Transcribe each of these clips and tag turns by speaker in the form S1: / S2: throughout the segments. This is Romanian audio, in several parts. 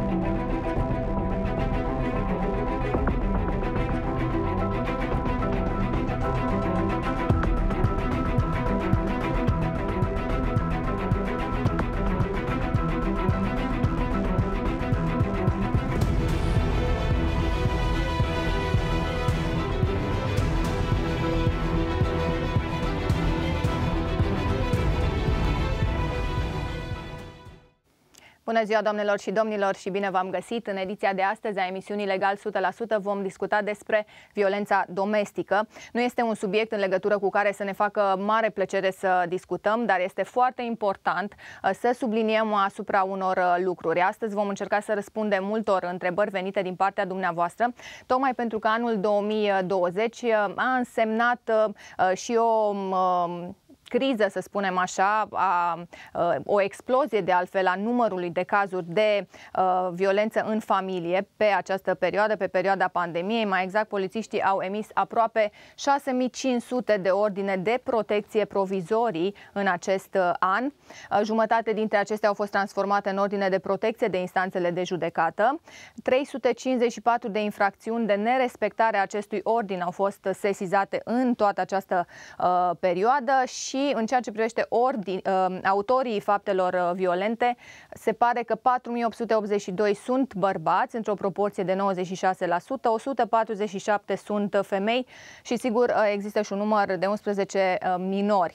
S1: Bună ziua, doamnelor și domnilor, și bine v-am găsit! În ediția de astăzi a emisiunii Legal 100% vom discuta despre violența domestică. Nu este un subiect în legătură cu care să ne facă mare plăcere să discutăm, dar este foarte important să subliniem asupra unor lucruri. Astăzi vom încerca să răspundem multor întrebări venite din partea dumneavoastră, tocmai pentru că anul 2020 a însemnat și o criză, să spunem așa, o explozie de altfel a numărului de cazuri de violență în familie pe această perioadă, pe perioada pandemiei. Mai exact, polițiștii au emis aproape 6500 de ordine de protecție provizorii în acest an. Jumătate dintre acestea au fost transformate în ordine de protecție de instanțele de judecată. 354 de infracțiuni de nerespectare a acestui ordin au fost sesizate în toată această perioadă și în ceea ce privește autorii faptelor violente, se pare că 4882 sunt bărbați, într-o proporție de 96%, 147 sunt femei și, sigur, există și un număr de 11 minori.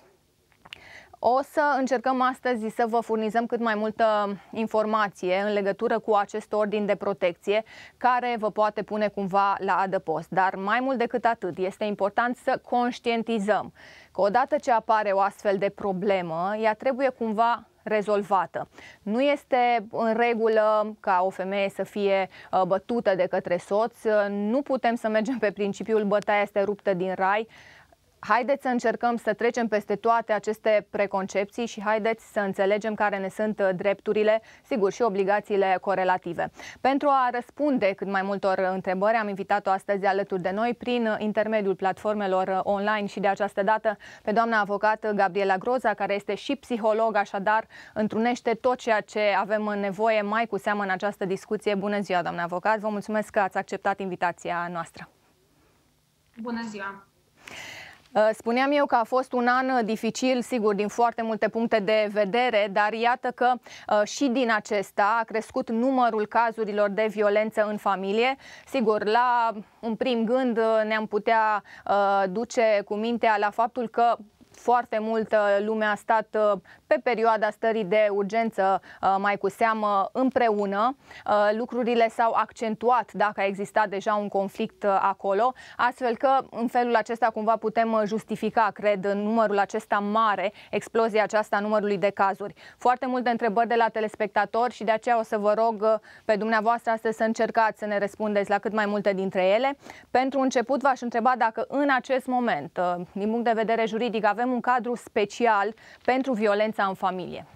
S1: O să încercăm astăzi să vă furnizăm cât mai multă informație în legătură cu acest ordin de protecție care vă poate pune cumva la adăpost. Dar mai mult decât atât, este important să conștientizăm că odată ce apare o astfel de problemă, ea trebuie cumva rezolvată. Nu este în regulă ca o femeie să fie bătută de către soț, nu putem să mergem pe principiul bătaia este ruptă din rai. Haideți să încercăm să trecem peste toate aceste preconcepții și haideți să înțelegem care ne sunt drepturile, sigur, și obligațiile corelative. Pentru a răspunde cât mai multor întrebări, am invitat-o astăzi alături de noi prin intermediul platformelor online și de această dată pe doamna avocat Gabriela Groza, care este și psiholog, așadar întrunește tot ceea ce avem nevoie mai cu seamă în această discuție. Bună ziua, doamna avocat! Vă mulțumesc că ați acceptat invitația noastră.
S2: Bună ziua!
S1: Spuneam eu că a fost un an dificil, sigur, din foarte multe puncte de vedere, dar iată că și din acesta a crescut numărul cazurilor de violență în familie. Sigur, la un prim gând ne-am putea duce cu mintea la faptul că foarte multă lume a stat pe perioada stării de urgență mai cu seamă împreună. Lucrurile s-au accentuat dacă a existat deja un conflict acolo, astfel că în felul acesta cumva putem justifica, cred, numărul acesta mare, explozia aceasta a numărului de cazuri. Foarte multe întrebări de la telespectatori și de aceea o să vă rog pe dumneavoastră astăzi să încercați să ne răspundeți la cât mai multe dintre ele. Pentru început v-aș întreba dacă în acest moment, din punct de vedere juridic, avem un cadru special pentru violența în familie.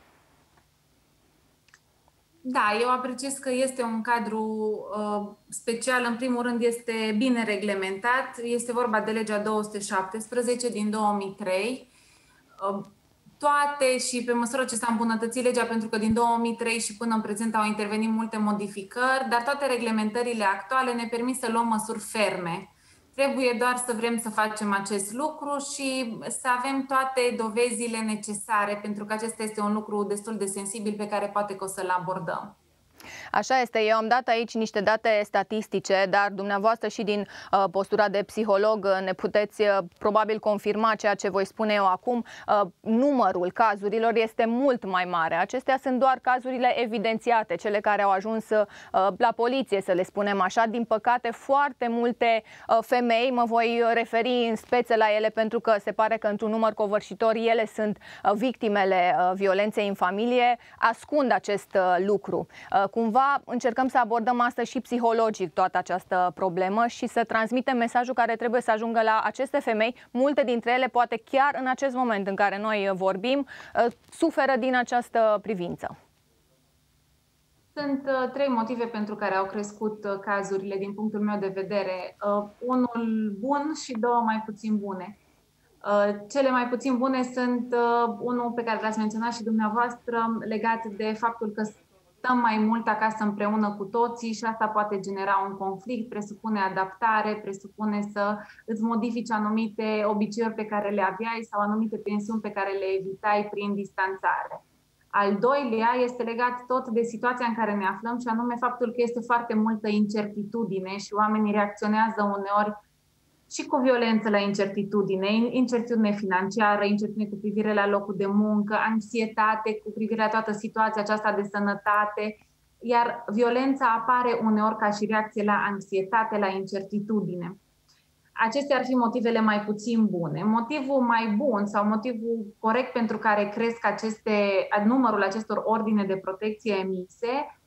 S2: Da, eu apreciez că este un cadru special. În primul rând este bine reglementat. Este vorba de legea 217 din 2003. Toate și pe măsură ce s-a îmbunătățit legea, pentru că din 2003 și până în prezent au intervenit multe modificări, dar toate reglementările actuale ne permit să luăm măsuri ferme. Trebuie doar să vrem să facem acest lucru și să avem toate dovezile necesare, pentru că acesta este un lucru destul de sensibil pe care poate că o să-l abordăm.
S1: Așa este, eu am dat aici niște date statistice, dar dumneavoastră și din postura de psiholog ne puteți probabil confirma ceea ce voi spune eu acum. Numărul cazurilor este mult mai mare. Acestea sunt doar cazurile evidențiate, cele care au ajuns la poliție, să le spunem așa. Din păcate, foarte multe femei, mă voi referi în speță la ele pentru că se pare că într-un număr covârșitor ele sunt victimele violenței în familie, ascund acest lucru. Cumva încercăm să abordăm astăzi și psihologic toată această problemă și să transmitem mesajul care trebuie să ajungă la aceste femei. Multe dintre ele, poate chiar în acest moment în care noi vorbim, suferă din această privință.
S2: Sunt trei motive pentru care au crescut cazurile din punctul meu de vedere. Unul bun și două mai puțin bune. Cele mai puțin bune sunt unul pe care l-ați menționat și dumneavoastră, legat de faptul că stăm mai mult acasă împreună cu toții și asta poate genera un conflict, presupune adaptare, presupune să îți modifici anumite obiceiuri pe care le aveai sau anumite tensiuni pe care le evitai prin distanțare. Al doilea este legat tot de situația în care ne aflăm și anume faptul că este foarte multă incertitudine și oamenii reacționează uneori și cu violență la incertitudine, incertitudine financiară, incertitudine cu privire la locul de muncă, anxietate cu privire la toată situația aceasta de sănătate, iar violența apare uneori ca și reacție la anxietate, la incertitudine. Acestea ar fi motivele mai puțin bune. Motivul mai bun sau motivul corect pentru care cresc numărul acestor ordine de protecție emise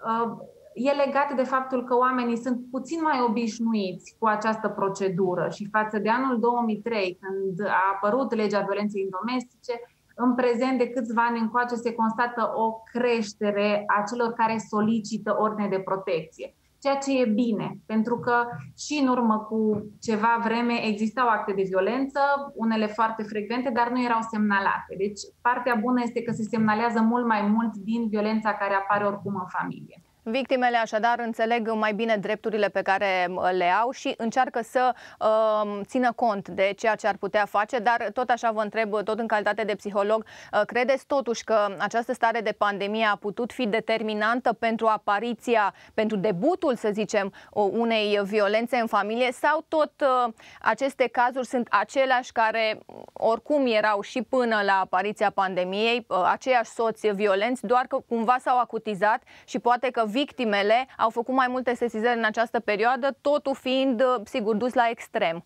S2: e legat de faptul că oamenii sunt puțin mai obișnuiți cu această procedură și față de anul 2003, când a apărut legea violenței domestice, în prezent de câțiva ani încoace se constată o creștere a celor care solicită ordine de protecție. Ceea ce e bine, pentru că și în urmă cu ceva vreme existau acte de violență, unele foarte frecvente, dar nu erau semnalate. Deci partea bună este că se semnalează mult mai mult din violența care apare oricum în familie.
S1: Victimele așadar înțeleg mai bine drepturile pe care le au și încearcă să țină cont de ceea ce ar putea face, dar tot așa vă întreb, tot în calitate de psiholog, credeți totuși că această stare de pandemie a putut fi determinantă pentru apariția, pentru debutul, să zicem, unei violențe în familie sau tot aceste cazuri sunt aceleași care oricum erau și până la apariția pandemiei, aceiași soți violenți, doar că cumva s-au acutizat și poate că victimele au făcut mai multe sesizări în această perioadă, totul fiind, sigur, dus la extrem.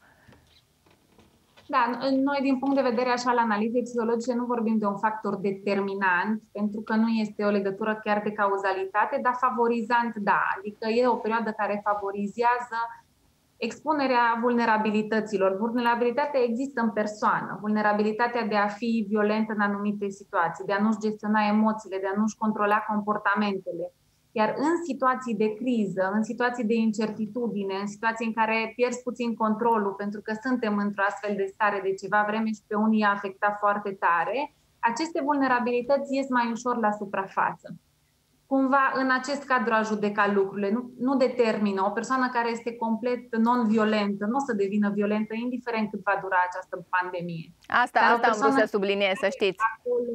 S2: Da, noi din punct de vedere așa al analizei psihologice nu vorbim de un factor determinant, pentru că nu este o legătură chiar de cauzalitate, dar favorizant, da. Adică e o perioadă care favorizează expunerea vulnerabilităților. Vulnerabilitatea există în persoană, vulnerabilitatea de a fi violent în anumite situații, de a nu-și gestiona emoțiile, de a nu-și controla comportamentele. Iar în situații de criză, în situații de incertitudine, în situații în care pierzi puțin controlul, pentru că suntem într-o astfel de stare de ceva vreme și pe unii a afectat foarte tare, aceste vulnerabilități ies mai ușor la suprafață. Cumva, în acest cadru a judeca lucrurile, nu determină. O persoană care este complet non-violentă nu o să devină violentă, indiferent cât va dura această pandemie.
S1: Asta am vrut să subliniez, să știți.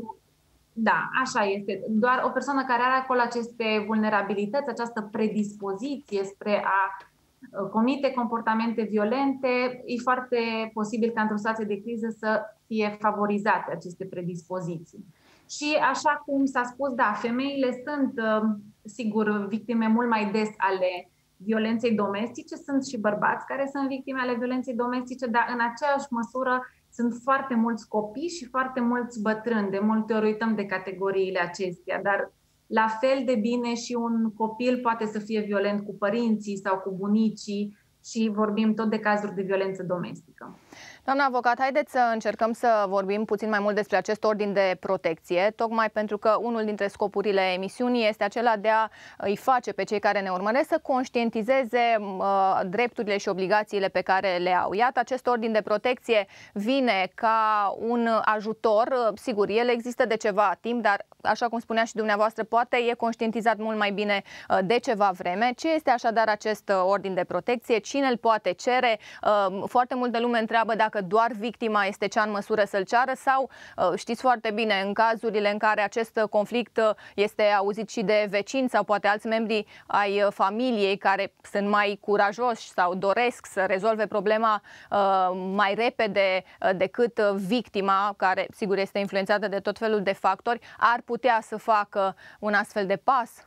S2: Da, așa este. Doar o persoană care are acolo aceste vulnerabilități, această predispoziție spre a comite comportamente violente, e foarte posibil ca într-o situație de criză să fie favorizate aceste predispoziții. Și așa cum s-a spus, da, femeile sunt, sigur, victime mult mai des ale violenței domestice, sunt și bărbați care sunt victime ale violenței domestice, dar în aceeași măsură sunt foarte mulți copii și foarte mulți bătrâni. De multe ori uităm de categoriile acestea, dar la fel de bine și un copil poate să fie violent cu părinții sau cu bunicii și vorbim tot de cazuri de violență domestică.
S1: Doamna avocat, haideți să încercăm să vorbim puțin mai mult despre acest ordin de protecție, tocmai pentru că unul dintre scopurile emisiunii este acela de a îi face pe cei care ne urmăresc să conștientizeze drepturile și obligațiile pe care le au. Iată, acest ordin de protecție vine ca un ajutor. Sigur, el există de ceva timp, dar, așa cum spunea și dumneavoastră, poate e conștientizat mult mai bine de ceva vreme. Ce este așadar acest ordin de protecție? Cine îl poate cere? Foarte multă lume întreabă dacă doar victima este cea în măsură să-l ceară sau, știți foarte bine, în cazurile în care acest conflict este auzit și de vecini sau poate alți membri ai familiei care sunt mai curajoși sau doresc să rezolve problema mai repede decât victima, care sigur este influențată de tot felul de factori, ar putea să facă un astfel de pas?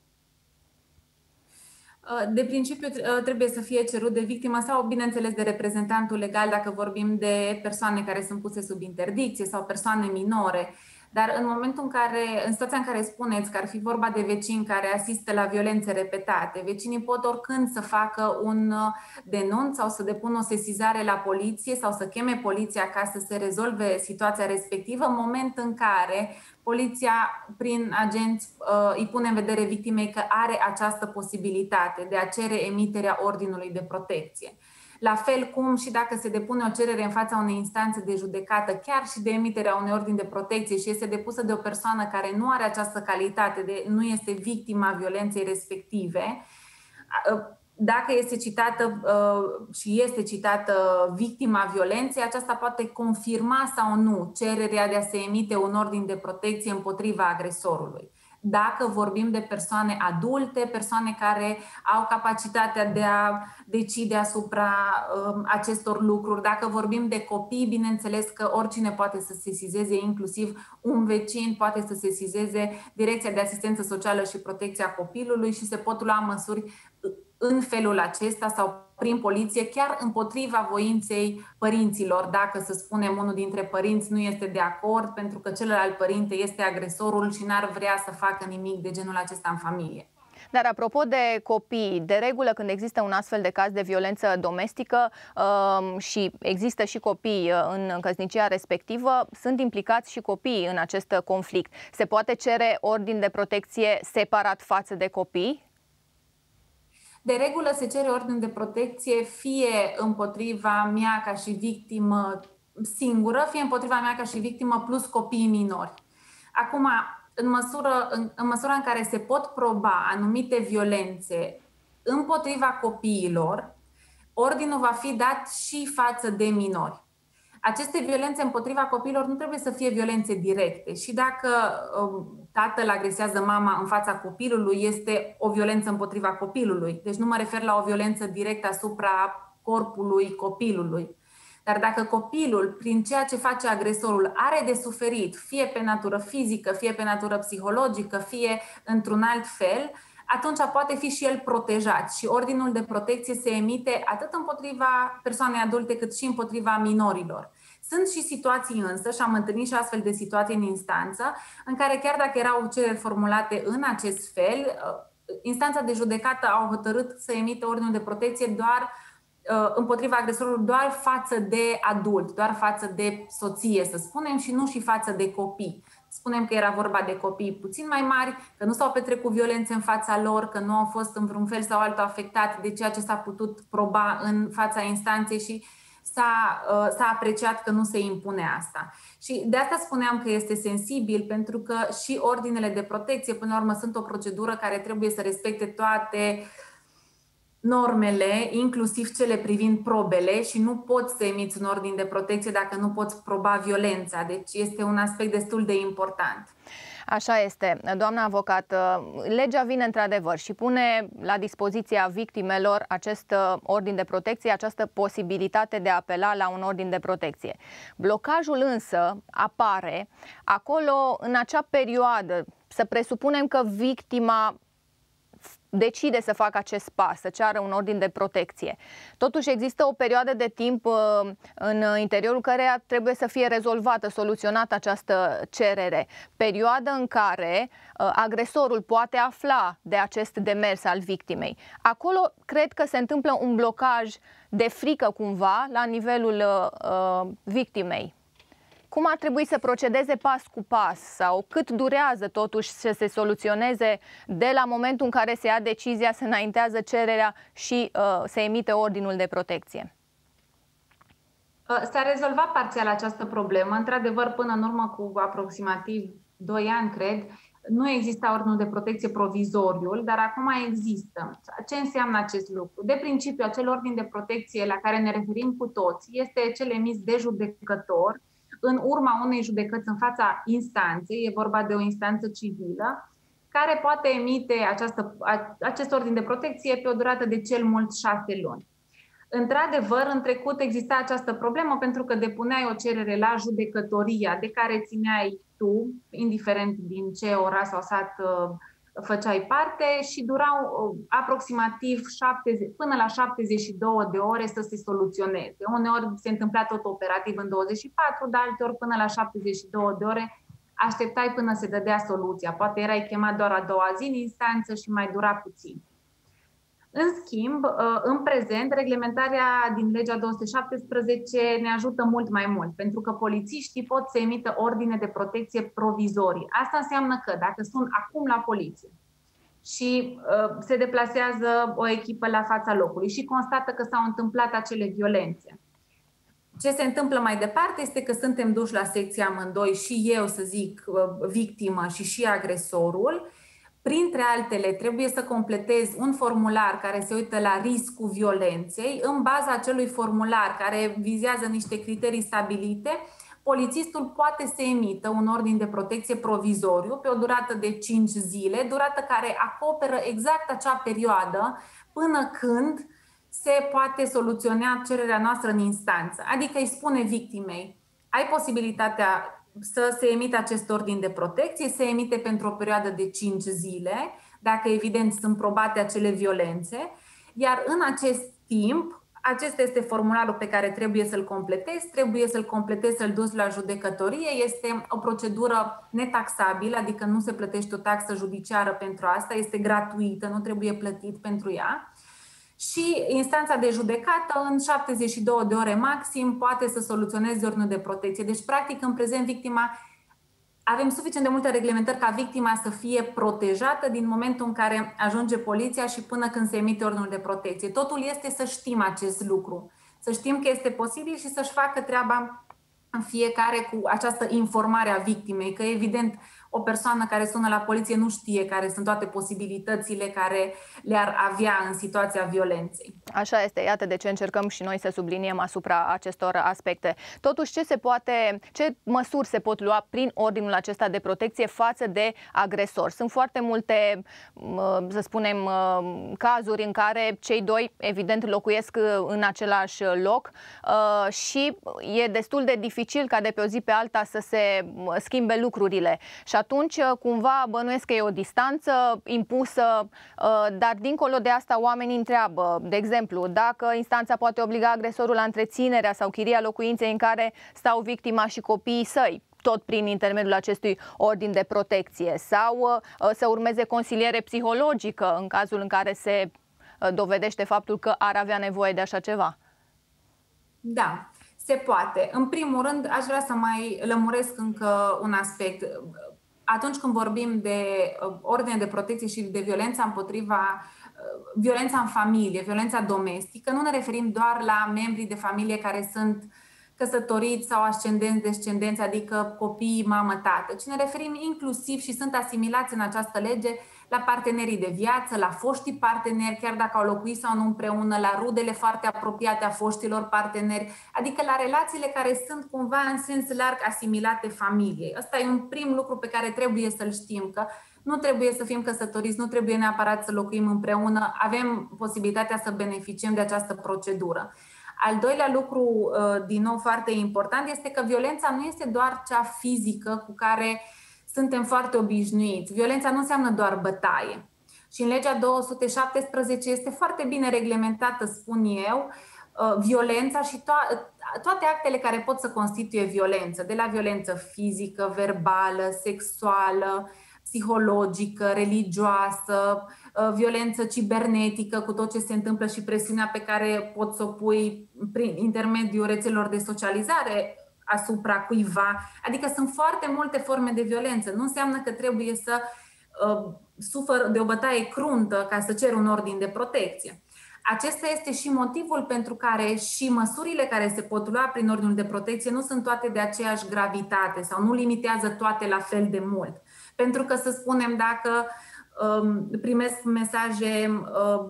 S2: De principiu trebuie să fie cerut de victimă sau, bineînțeles, de reprezentantul legal dacă vorbim de persoane care sunt puse sub interdicție sau persoane minore. Dar în momentul în care, în situația în care spuneți că ar fi vorba de vecini care asistă la violențe repetate, vecinii pot oricând să facă un denunț sau să depună o sesizare la poliție sau să cheme poliția ca să se rezolve situația respectivă, în moment în care poliția, prin agenți, îi pune în vedere victimei că are această posibilitate de a cere emiterea ordinului de protecție. La fel cum și dacă se depune o cerere în fața unei instanțe de judecată, chiar și de emiterea unei ordini de protecție și este depusă de o persoană care nu are această calitate, nu este victima violenței respective, dacă este citată și este citată victima violenței, aceasta poate confirma sau nu cererea de a se emite un ordin de protecție împotriva agresorului. Dacă vorbim de persoane adulte, persoane care au capacitatea de a decide asupra acestor lucruri, dacă vorbim de copii, bineînțeles că oricine poate să se sesizeze, inclusiv un vecin poate să se sesizeze Direcția de Asistență Socială și Protecția Copilului și se pot lua măsuri în felul acesta sau prin poliție, chiar împotriva voinței părinților, dacă, să spunem, unul dintre părinți nu este de acord pentru că celălalt părinte este agresorul și n-ar vrea să facă nimic de genul acesta în familie.
S1: Dar apropo de copii, de regulă când există un astfel de caz de violență domestică și există și copii în căsnicia respectivă, sunt implicați și copiii în acest conflict. Se poate cere ordin de protecție separat față de copii?
S2: De regulă se cere ordin de protecție fie împotriva mea ca și victimă singură, fie împotriva mea ca și victimă plus copiii minori. Acum, în măsura în care se pot proba anumite violențe împotriva copiilor, ordinul va fi dat și față de minori. Aceste violențe împotriva copiilor nu trebuie să fie violențe directe și dacă tatăl agresează mama în fața copilului, este o violență împotriva copilului. Deci nu mă refer la o violență directă asupra corpului copilului. Dar dacă copilul, prin ceea ce face agresorul, are de suferit, fie pe natură fizică, fie pe natură psihologică, fie într-un alt fel, atunci poate fi și el protejat și ordinul de protecție se emite atât împotriva persoanei adulte cât și împotriva minorilor. Sunt și situații însă, și am întâlnit și astfel de situații în instanță, în care chiar dacă erau cereri formulate în acest fel, instanța de judecată a hotărât să emite ordinul de protecție doar împotriva agresorului, doar față de adult, doar față de soție, să spunem, și nu și față de copii. Spunem că era vorba de copii puțin mai mari, că nu s-au petrecut violențe în fața lor, că nu au fost în vreun fel sau altul afectați de ceea ce s-a putut proba în fața instanței și s-a apreciat că nu se impune asta. Și de asta spuneam că este sensibil, pentru că și ordinele de protecție, până la urmă, sunt o procedură care trebuie să respecte toate normele, inclusiv cele privind probele, și nu poți să emiți un ordin de protecție dacă nu poți proba violența. Deci este un aspect destul de important.
S1: Așa este, doamna avocat. Legea vine într-adevăr și pune la dispoziția victimelor acest ordin de protecție, această posibilitate de a apela la un ordin de protecție. Blocajul însă apare acolo în acea perioadă. Să presupunem că victima decide să facă acest pas, să ceară un ordin de protecție. Totuși există o perioadă de timp în interiorul căreia trebuie să fie rezolvată, soluționată această cerere. Perioadă în care agresorul poate afla de acest demers al victimei. Acolo cred că se întâmplă un blocaj de frică cumva la nivelul victimei. Cum ar trebui să procedeze pas cu pas sau cât durează totuși să se soluționeze de la momentul în care se ia decizia, se înaintează cererea și se emite ordinul de protecție?
S2: S-a rezolvat parțial această problemă. Într-adevăr, până în urmă cu aproximativ 2 ani, cred, nu exista ordinul de protecție provizoriul, dar acum există. Ce înseamnă acest lucru? De principiu, acel ordin de protecție la care ne referim cu toți este cel emis de judecător în urma unei judecăți în fața instanței, e vorba de o instanță civilă, care poate emite acest ordin de protecție pe o durată de cel mult 6 luni. Într-adevăr, în trecut exista această problemă pentru că depuneai o cerere la judecătoria de care țineai tu, indiferent din ce oraș sau sat făceai parte, și durau aproximativ până la 72 de ore să se soluționeze. Uneori se întâmpla tot operativ în 24, dar alteori până la 72 de ore așteptai până se dădea soluția. Poate erai chemat doar a doua zi în instanță și mai dura puțin. În schimb, în prezent, reglementarea din legea 217 ne ajută mult mai mult, pentru că polițiștii pot să emită ordine de protecție provizorii. Asta înseamnă că dacă sunt acum la poliție și se deplasează o echipă la fața locului și constată că s-au întâmplat acele violențe. Ce se întâmplă mai departe este că suntem duși la secția amândoi, și eu, să zic, victimă și agresorul. Printre altele, trebuie să completez un formular care se uită la riscul violenței. În baza acelui formular, care vizează niște criterii stabilite, polițistul poate să emită un ordin de protecție provizoriu pe o durată de 5 zile, durată care acoperă exact acea perioadă până când se poate soluționa cererea noastră în instanță. Adică îi spune victimei: ai posibilitatea să se emite acest ordin de protecție, se emite pentru o perioadă de 5 zile, dacă evident sunt probate acele violențe, iar în acest timp, acesta este formularul pe care trebuie să-l completezi, să-l duci la judecătorie. Este o procedură netaxabilă, adică nu se plătește o taxă judiciară pentru asta, este gratuită, nu trebuie plătit pentru ea. Și instanța de judecată, în 72 de ore maxim, poate să soluționeze ordinul de protecție. Deci, practic, în prezent, avem suficient de multe reglementări ca victima să fie protejată din momentul în care ajunge poliția și până când se emite ordinul de protecție. Totul este să știm acest lucru, să știm că este posibil și să-și facă treaba în fiecare cu această informare a victimei, că evident o persoană care sună la poliție nu știe care sunt toate posibilitățile care le-ar avea în situația violenței.
S1: Așa este, iată de ce încercăm și noi să subliniem asupra acestor aspecte. Totuși, ce măsuri se pot lua prin ordinul acesta de protecție față de agresor? Sunt foarte multe, să spunem, cazuri în care cei doi, evident, locuiesc în același loc și e destul de dificil ca de pe o zi pe alta să se schimbe lucrurile. Și atunci, cumva, bănuiesc că e o distanță impusă, dar dincolo de asta oamenii întreabă, de exemplu, dacă instanța poate obliga agresorul la întreținerea sau chiria locuinței în care stau victima și copiii săi, tot prin intermediul acestui ordin de protecție, sau să urmeze consiliere psihologică în cazul în care se dovedește faptul că ar avea nevoie de așa ceva.
S2: Da, se poate. În primul rând, aș vrea să mai lămuresc încă un aspect. Atunci când vorbim de ordine de protecție și de violența în familie, violența domestică, nu ne referim doar la membrii de familie care sunt căsătoriți sau ascendenți, descendenți, adică copii, mamă, tată, ci ne referim inclusiv și sunt asimilați în această lege la partenerii de viață, la foștii parteneri, chiar dacă au locuit sau nu împreună, la rudele foarte apropiate a foștilor parteneri, adică la relațiile care sunt cumva în sens larg asimilate familiei. Ăsta e un prim lucru pe care trebuie să-l știm, că nu trebuie să fim căsătoriți, nu trebuie neapărat să locuim împreună, avem posibilitatea să beneficiem de această procedură. Al doilea lucru, din nou foarte important, este că violența nu este doar cea fizică cu care suntem foarte obișnuiți. Violența nu înseamnă doar bătaie. Și în legea 217 este foarte bine reglementată, spun eu, violența și toate actele care pot să constituie violență, de la violență fizică, verbală, sexuală, psihologică, religioasă, violență cibernetică cu tot ce se întâmplă și presiunea pe care poți să o pui prin intermediul rețelelor de socializare asupra cuiva. Adică sunt foarte multe forme de violență. Nu înseamnă că trebuie să sufăr de o bătaie cruntă ca să cer un ordin de protecție. Acesta este și motivul pentru care și măsurile care se pot lua prin ordinul de protecție nu sunt toate de aceeași gravitate sau nu limitează toate la fel de mult. Pentru că, să spunem, dacă primesc mesaje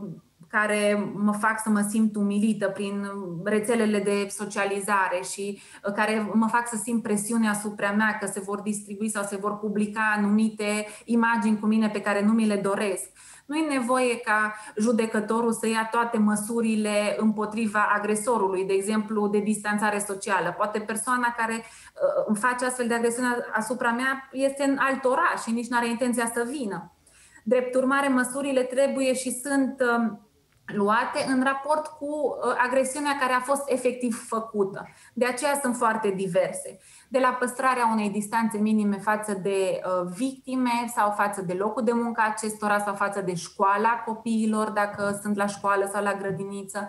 S2: care mă fac să mă simt umilită prin rețelele de socializare și care mă fac să simt presiune asupra mea că se vor distribui sau se vor publica anumite imagini cu mine pe care nu mi le doresc. Nu e nevoie ca judecătorul să ia toate măsurile împotriva agresorului, de exemplu, de distanțare socială. Poate persoana care îmi face astfel de agresiune asupra mea este în alt oraș și nici nu are intenția să vină. Drept urmare, măsurile trebuie și sunt luate în raport cu agresiunea care a fost efectiv făcută. De aceea sunt foarte diverse. De la păstrarea unei distanțe minime față de victime sau față de locul de muncă acestora sau față de școala copiilor, dacă sunt la școală sau la grădiniță,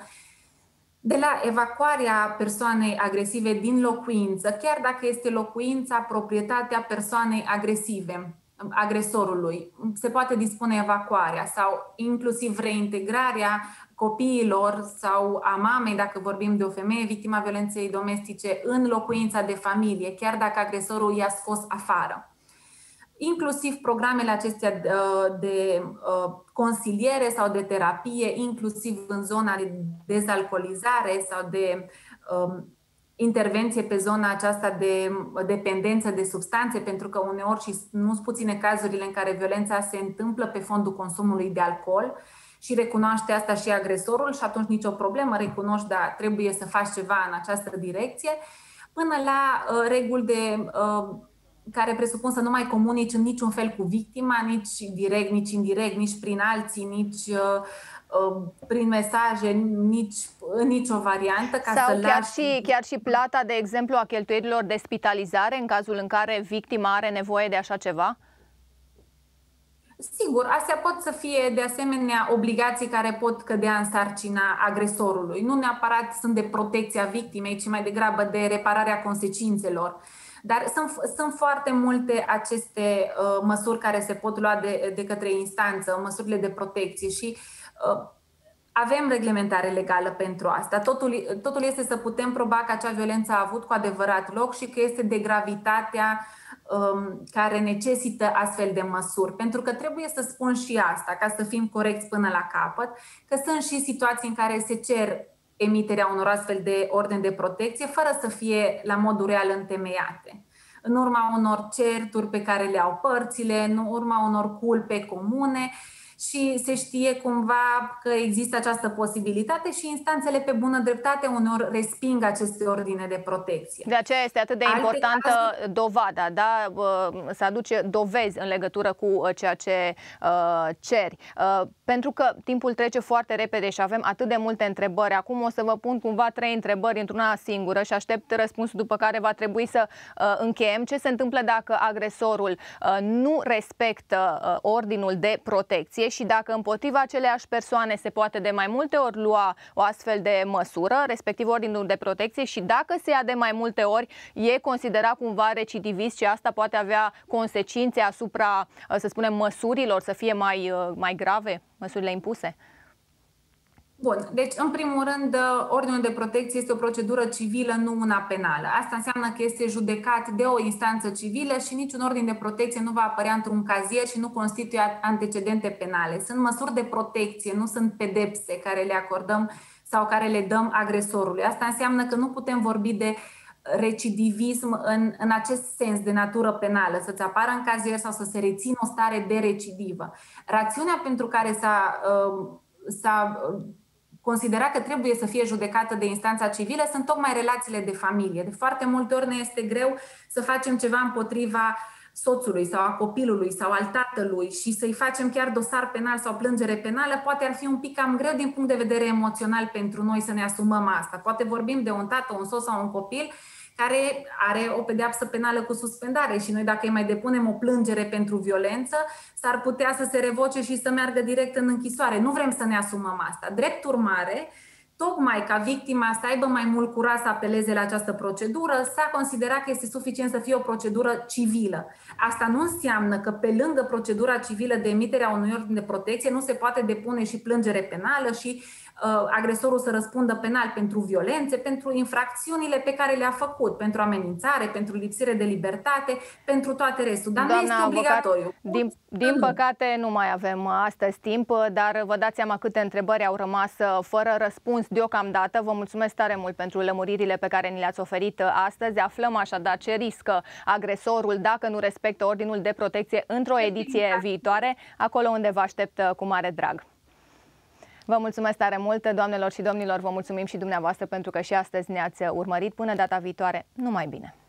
S2: de la evacuarea persoanei agresive din locuință, chiar dacă este locuința, proprietatea persoanei agresive. agresorului. Se poate dispune evacuarea sau inclusiv reintegrarea copiilor sau a mamei, dacă vorbim de o femeie victima violenței domestice, în locuința de familie, chiar dacă agresorul i-a scos afară. Inclusiv programele acestea de consiliere sau de terapie, inclusiv în zona de dezalcoolizare sau de intervenție pe zona aceasta de dependență de substanțe, pentru că uneori, și nu sunt puține cazurile în care violența se întâmplă pe fondul consumului de alcool și recunoaște asta și agresorul și atunci nicio problemă, recunoști, dar trebuie să faci ceva în această direcție, până la reguli care presupun să nu mai comunici în niciun fel cu victima, nici direct, nici indirect, nici prin alții, nici prin mesaje, nici în nicio variantă.
S1: Sau chiar și plata, de exemplu, a cheltuielilor de spitalizare în cazul în care victima are nevoie de așa ceva?
S2: Sigur, astea pot să fie de asemenea obligații care pot cădea în sarcina agresorului. Nu neapărat sunt de protecția victimei, ci mai degrabă de repararea consecințelor. Dar sunt foarte multe aceste măsuri care se pot lua de către instanță, măsurile de protecție și avem reglementare legală pentru asta. Totul este să putem proba că acea violență a avut cu adevărat loc și că este de gravitatea care necesită astfel de măsuri. Pentru că trebuie să spun și asta, ca să fim corecți până la capăt, că sunt și situații în care se cer emiterea unor astfel de ordini de protecție fără să fie la modul real întemeiate. În urma unor certuri pe care le au părțile, în urma unor culpe comune și se știe cumva că există această posibilitate și instanțele pe bună dreptate uneori resping aceste ordine de protecție.
S1: De aceea este atât de importantă dovada, da? Să aduce dovezi în legătură cu ceea ce ceri. Pentru că timpul trece foarte repede și avem atât de multe întrebări. Acum o să vă pun cumva 3 întrebări într-una singură și aștept răspunsul, după care va trebui să încheiem. Ce se întâmplă dacă agresorul nu respectă ordinul de protecție și dacă împotriva aceleași persoane se poate de mai multe ori lua o astfel de măsură, respectiv ordinul de protecție, și dacă se ia de mai multe ori, e considerat cumva recidivist și asta poate avea consecințe asupra, să spunem, măsurilor, să fie mai grave, măsurile impuse?
S2: Bun, deci în primul rând, ordinul de protecție este o procedură civilă, nu una penală. Asta înseamnă că este judecat de o instanță civilă și niciun ordin de protecție nu va apărea într-un cazier și nu constituie antecedente penale. Sunt măsuri de protecție, nu sunt pedepse care le acordăm sau care le dăm agresorului. Asta înseamnă că nu putem vorbi de recidivism în acest sens de natură penală, să-ți apară în cazier sau să se rețină o stare de recidivă. Rațiunea pentru care s-a considera că trebuie să fie judecată de instanța civilă sunt tocmai relațiile de familie. De foarte multe ori ne este greu să facem ceva împotriva soțului sau a copilului sau al tatălui și să-i facem chiar dosar penal sau plângere penală. Poate ar fi un pic cam greu din punct de vedere emoțional pentru noi să ne asumăm asta. Poate vorbim de un tată, un soț sau un copil care are o pedeapsă penală cu suspendare și noi, dacă îi mai depunem o plângere pentru violență, s-ar putea să se revoce și să meargă direct în închisoare. Nu vrem să ne asumăm asta. Drept urmare, tocmai ca victima să aibă mai mult curaj să apeleze la această procedură, s-a considerat că este suficient să fie o procedură civilă. Asta nu înseamnă că pe lângă procedura civilă de emitere a unui ordin de protecție nu se poate depune și plângere penală și agresorul să răspundă penal pentru violențe, pentru infracțiunile pe care le-a făcut, pentru amenințare, pentru lipsire de libertate, pentru toate restul. Dar nu este obligatoriu.
S1: Din păcate nu mai avem astăzi timp, dar vă dați seama câte întrebări au rămas fără răspuns deocamdată. Vă mulțumesc tare mult pentru lămuririle pe care ni le-ați oferit astăzi. Aflăm așadar ce riscă agresorul dacă nu respectă ordinul de protecție într-o ediție viitoare, acolo unde vă aștept cu mare drag. Vă mulțumesc tare mult, doamnelor și domnilor, vă mulțumim și dumneavoastră pentru că și astăzi ne-ați urmărit. Până data viitoare, numai bine!